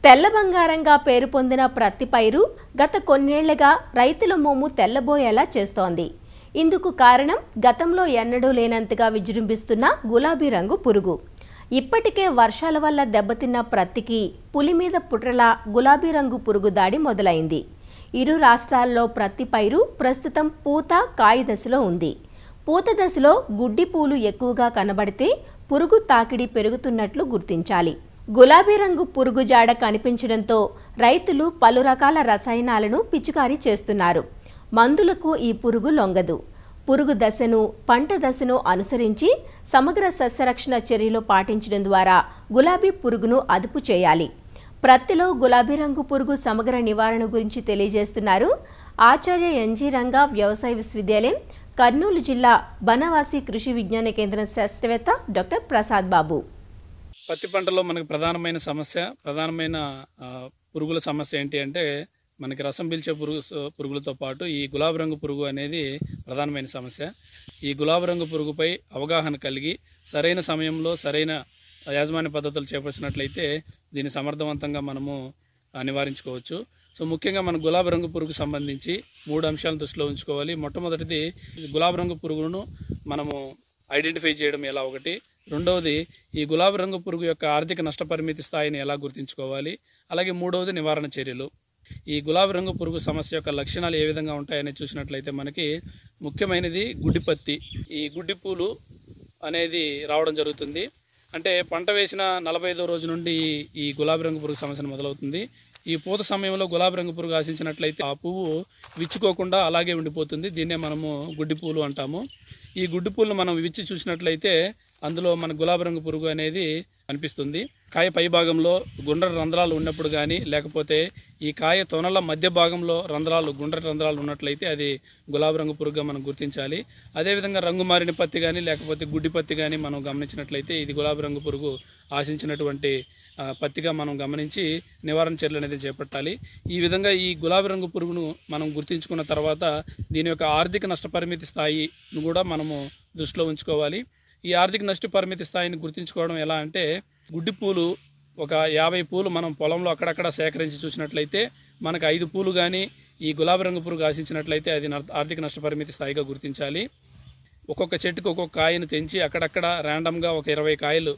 తెల్ల బంగారంగా పేరు పొందిన ప్రత్తి పైరు గత కొన్నేళ్లుగా రైతుల మోము తెల్లబోయేలా చేస్తోంది. ఇందుకు కారణం గతంలో ఎన్నడూ లేనంతగా విజృంభిస్తున్న గులాబీ రంగు పురుగు. ఇప్పటికే వర్షాల వల్ల దెబ్బతిన్న ప్రత్తికి పులి మీద పుట్రలా గులాబీ రంగు పురుగు దాడి మొదలైంది. ఇరు రాష్ట్రాల్లో ప్రత్తి పైరు ప్రస్తుతం పూత కాయ దశలో ఉంది. పూత దశలో గుడ్డి పూలు ఎక్కువగా కనబడితే పురుగు తాకిడి పెరుగుతున్నట్లు గుర్తించాలి. గులాబీ రంగు పురుగు జాడ కనిపించడంతో రైతులు పలు రకాల రసాయనాలను పిచికారీ చేస్తున్నారు. మందులకు ఈ పురుగు లొంగదు. పురుగు దశను, పంట దశను అనుసరించి సమగ్ర సస్యరక్షణ చర్యలు పాటించడం ద్వారా గులాబీ పురుగును అదుపు చేయాలి. ప్రత్తిలో గులాబీ రంగు పురుగు సమగ్ర నివారణ గురించి తెలియజేస్తున్నారు ఆచార్య ఎన్జీ రంగా వ్యవసాయ విశ్వవిద్యాలయం, కర్నూలు జిల్లా బనవాసి కృషి విజ్ఞాన కేంద్రం శాస్త్రవేత్త డాక్టర్ ప్రసాద్ బాబు. పత్తి పంటలో మనకు ప్రధానమైన పురుగుల సమస్య ఏంటి అంటే మనకి రసం పీల్చే పురుగులతో పాటు ఈ గులాబీ రంగు పురుగు అనేది ప్రధానమైన సమస్య. ఈ గులాబీ రంగు పురుగుపై అవగాహన కలిగి సరైన సమయంలో సరైన యాజమాన్య పద్ధతులు చేపట్టినట్లయితే దీన్ని సమర్థవంతంగా మనము నివారించుకోవచ్చు. సో ముఖ్యంగా మన గులాబీ రంగు పురుగుకు సంబంధించి 3 అంశాలను దృష్టిలో ఉంచుకోవాలి. మొట్టమొదటిది గులాబీ రంగు పురుగును మనము ఐడెంటిఫై చేయడం ఎలా ఒకటి. రెండవది ఈ గులాబీ రంగు పురుగు యొక్క ఆర్థిక నష్టపరిమితి స్థాయిని ఎలా గుర్తించుకోవాలి. అలాగే మూడవది నివారణ చర్యలు. ఈ గులాబీ రంగు పురుగు సమస్య యొక్క లక్షణాలు ఏ విధంగా ఉంటాయని చూసినట్లయితే మనకి ముఖ్యమైనది గుడ్డిపత్తి. ఈ గుడ్డి పూలు అనేది రావడం జరుగుతుంది. అంటే పంట వేసిన 45వ రోజు నుండి ఈ గులాబీ రంగు పురుగు సమస్య మొదలవుతుంది. ఈ పూత సమయంలో గులాబీ రంగు పురుగు ఆశించినట్లయితే ఆ పువ్వు విచ్చుకోకుండా అలాగే ఉండిపోతుంది. దీన్నే మనము గుడ్డి పూలు అంటాము. ఈ గుడ్డి పూలను మనం విచ్చి చూసినట్లయితే అందులో మన గులాబీ రంగు పురుగు అనేది కనిపిస్తుంది. కాయ పై భాగంలో గుండ్ర రంధ్రాలు ఉన్నప్పుడు కానీ, లేకపోతే ఈ కాయ తొనల మధ్య భాగంలో గుండ్ర రంధ్రాలు ఉన్నట్లయితే అది గులాబీ రంగు పురుగుగా మనం గుర్తించాలి. అదేవిధంగా రంగు మారిన పత్తి కానీ, లేకపోతే గుడ్డి పత్తి కానీ మనం గమనించినట్లయితే ఇది గులాబీ రంగు పురుగు ఆశించినటువంటి పత్తిగా మనం గమనించి నివారణ చర్యలు అనేది చేపట్టాలి. ఈ విధంగా ఈ గులాబీ రంగు పురుగును మనం గుర్తించుకున్న తర్వాత దీని యొక్క ఆర్థిక నష్టపరిమితి స్థాయిని కూడా మనము దృష్టిలో ఉంచుకోవాలి. ఈ ఆర్థిక నష్ట పరిమితి స్థాయిని గుర్తించుకోవడం ఎలా అంటే గుడ్డి పూలు ఒక 50 పూలు మనం పొలంలో అక్కడక్కడ సేకరించి చూసినట్లయితే మనకు 5 పూలు కానీ ఈ గులాబీ రంగు పురుగు ఆశించినట్లయితే అది ఆర్థిక నష్ట పరిమితి స్థాయిగా గుర్తించాలి. ఒక్కొక్క చెట్టుకు ఒక్కొక్క కాయను తెంచి అక్కడక్కడ ర్యాండమ్గా ఒక 20 కాయలు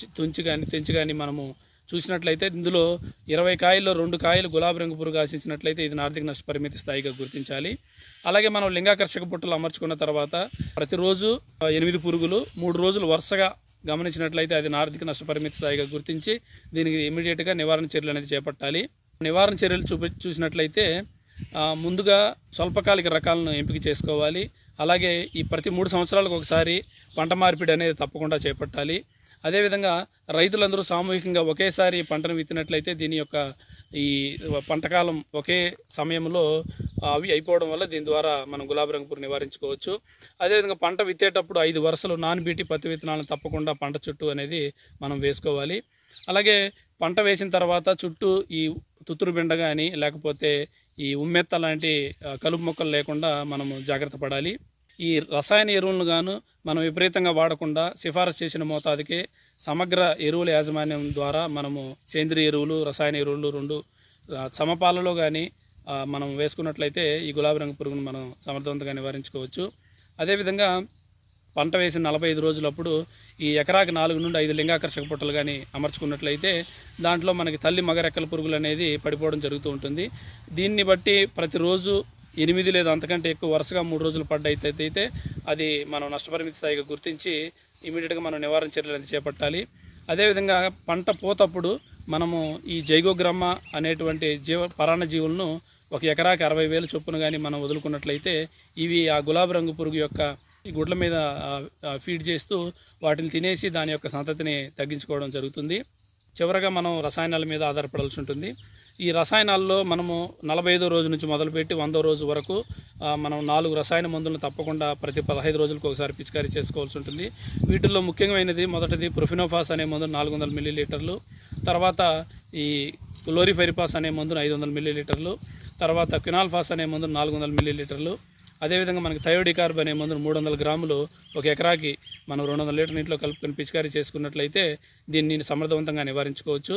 తెంచి కానీ మనము చూసినట్లయితే ఇందులో 20 కాయల్లో 2 కాయలు గులాబీ రంగు పురుగు ఆశించినట్లయితే ఇది ఆర్థిక నష్ట పరిమితి స్థాయిగా గుర్తించాలి. అలాగే మనం లింగాకర్షక బుట్టలు అమర్చుకున్న తర్వాత ప్రతిరోజు 8 పురుగులు 3 రోజులు వరుసగా గమనించినట్లయితే అది ఆర్థిక నష్ట పరిమితి స్థాయిగా గుర్తించి దీనికి ఇమీడియట్గా నివారణ చర్యలు అనేది చేపట్టాలి. నివారణ చర్యలు చూసినట్లయితే ముందుగా స్వల్పకాలిక రకాలను ఎంపిక చేసుకోవాలి. అలాగే ఈ ప్రతి 3 సంవత్సరాలకు ఒకసారి పంట మార్పిడి అనేది తప్పకుండా చేపట్టాలి. అదేవిధంగా రైతులందరూ సామూహికంగా ఒకేసారి పంటను విత్తినట్లయితే దీని యొక్క ఈ పంటకాలం ఒకే సమయంలో అవి అయిపోవడం వల్ల దీని ద్వారా మనం గులాబీ రంగు పురుగు నివారించుకోవచ్చు. అదేవిధంగా పంట విత్తేటప్పుడు 5 వరుసలు నానబీటి పత్తి విత్తనాలను తప్పకుండా పంట చుట్టూ అనేది మనం వేసుకోవాలి. అలాగే పంట వేసిన తర్వాత చుట్టూ ఈ తుత్తురు బిండ కానీ, లేకపోతే ఈ ఉమ్మెత్త లాంటి కలుపు మొక్కలు లేకుండా మనము జాగ్రత్త పడాలి. ఈ రసాయన ఎరువులను గాను మనం విపరీతంగా వాడకుండా సిఫారసు చేసిన మోతాదుకే సమగ్ర ఎరువుల యాజమాన్యం ద్వారా మనము సేంద్రియ ఎరువులు, రసాయన ఎరువులు 2 సమపాలలో కానీ మనం వేసుకున్నట్లయితే ఈ గులాబీ రంగు పురుగును మనం సమర్థవంతంగా నివారించుకోవచ్చు. అదేవిధంగా పంట వేసిన 45 రోజులప్పుడు ఈ ఎకరాకి 4 నుండి 5 లింగాకర్షక పుట్టలు కానీ అమర్చుకున్నట్లయితే దాంట్లో మనకి తల్లి మగ రెక్కల పురుగులు అనేది పడిపోవడం జరుగుతూ ఉంటుంది. దీన్ని బట్టి ప్రతిరోజు 8 లేదా అంతకంటే ఎక్కువ వరుసగా 3 రోజులు పడ్డయితే అది మనం నష్టపరిమితి స్థాయిగా గుర్తించి ఇమీడియట్గా మనం నివారణ చర్యలు అనేది చేపట్టాలి. అదేవిధంగా పంట పోతప్పుడు మనము ఈ జైగోగ్రమ్మ అనేటువంటి పరాన్న జీవులను ఒక ఎకరాకి 60,000 చొప్పున కానీ మనం వదులుకున్నట్లయితే ఇవి ఆ గులాబీ రంగు పురుగు యొక్క ఈ గుడ్ల మీద ఫీడ్ చేస్తూ వాటిని తినేసి దాని యొక్క సంతతిని తగ్గించుకోవడం జరుగుతుంది. చివరగా మనం రసాయనాల మీద ఆధారపడాల్సి ఉంటుంది. ఈ రసాయనాల్లో మనము 45వ రోజు నుంచి మొదలుపెట్టి 100వ రోజు వరకు మనం 4 రసాయన మందులను తప్పకుండా ప్రతి 15 రోజులకు ఒకసారి పిచికారీ చేసుకోవాల్సి ఉంటుంది. వీటిల్లో ముఖ్యమైనది మొదటిది ప్రొఫినోఫాస్ అనే మందు 400 మిల్లీలీటర్లు, తర్వాత ఈ క్లోరిఫైరిపాస్ అనే మందును 500 మిల్లీలీటర్లు, తర్వాత క్వినాల్ఫాస్ అనే మందును 400 మిల్లీలీటర్లు, అదేవిధంగా మనకి థయోడికార్బ్ అనే మందును 300 గ్రాములు ఒక ఎకరాకి మనం 200 లీటర్ నీటిలో కలుపుకొని పిచికారీ చేసుకున్నట్లయితే దీన్ని సమర్థవంతంగా నివారించుకోవచ్చు.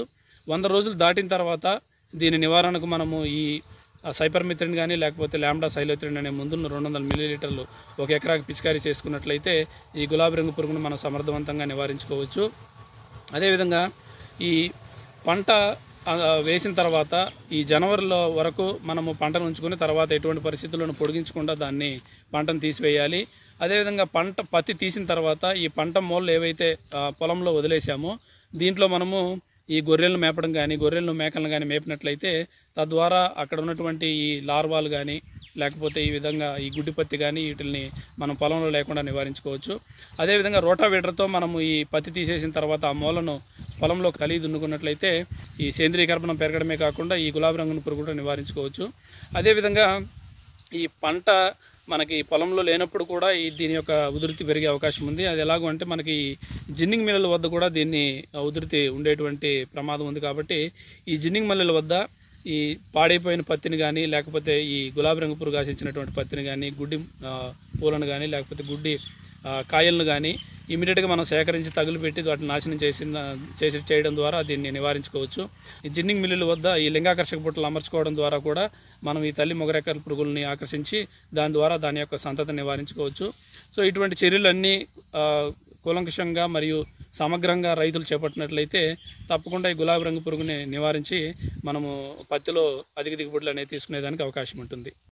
100 రోజులు దాటిన తర్వాత దీని నివారణకు మనము ఈ సైపర్మిత్రిన్ కానీ లేకపోతే లాంబ్డా సైలోత్రిన్ అనే మందులను 200 మిల్లీలీటర్లు ఒక ఎకరాకి పిచికారీ చేసుకున్నట్లయితే ఈ గులాబీ రంగు పురుగును మనం సమర్థవంతంగా నివారించుకోవచ్చు. అదేవిధంగా ఈ పంట వేసిన తర్వాత ఈ జనవరిలో వరకు మనము పంటను ఉంచుకుని తర్వాత ఎటువంటి పరిస్థితులను పొడిగించకుండా దాన్ని పంటను తీసివేయాలి. అదేవిధంగా పత్తి తీసిన తర్వాత ఈ పంట మూలలు ఏవైతే పొలంలో వదిలేసామో దీంట్లో మనము ఈ గొర్రెలను మేపడం కానీ గొర్రెలను మేకలను కానీ మేపినట్లయితే తద్వారా అక్కడ ఉన్నటువంటి ఈ లార్వాలు కానీ లేకపోతే ఈ విధంగా ఈ గుడ్డిపత్తి కానీ వీటిని మనం పొలంలో లేకుండా నివారించుకోవచ్చు. అదేవిధంగా రోటావేటర్తో మనము ఈ పత్తి తీసేసిన తర్వాత ఆ మూలను పొలంలో కలిగి దున్నుకున్నట్లయితే ఈ సేంద్రీయ కర్బనం పెరగడమే కాకుండా ఈ గులాబీ రంగును పురుగు కూడా నివారించుకోవచ్చు. అదేవిధంగా ఈ పంట మనకి పొలంలో లేనప్పుడు కూడా దీని యొక్క ఉధృతి పెరిగే అవకాశం ఉంది. అది ఎలాగో అంటే మనకి జిన్నింగ్ మిల్లుల వద్ద కూడా దీన్ని ఉధృతి ఉండేటువంటి ప్రమాదం ఉంది. కాబట్టి ఈ జిన్నింగ్ మిల్లుల వద్ద ఈ పాడైపోయిన పత్తిని కానీ లేకపోతే ఈ గులాబీ రంగు పురుగు ఆశించినటువంటి పత్తిని కానీ గుడ్డి పూలను కానీ లేకపోతే గుడ్డి కాయలను కానీ ఇమీడియట్గా మనం సేకరించి తగులుపెట్టి వాటిని నాశనం చేయడం ద్వారా దీన్ని నివారించుకోవచ్చు. ఈ జిన్నింగ్ మిల్లుల వద్ద ఈ లింగాకర్షక బుట్టలు అమర్చుకోవడం ద్వారా కూడా మనం ఈ తల్లి మొగరెక్కల పురుగుల్ని ఆకర్షించి దాని ద్వారా దాని యొక్క సంతతిని నివారించుకోవచ్చు. సో ఇటువంటి చర్యలన్నీ కూలంకషంగా మరియు సమగ్రంగా రైతులు చేపట్టినట్లయితే తప్పకుండా ఈ గులాబీ రంగు పురుగుని నివారించి మనము పత్తిలో అధిక దిగుబడులు అనేవి తీసుకునేదానికి అవకాశం ఉంటుంది.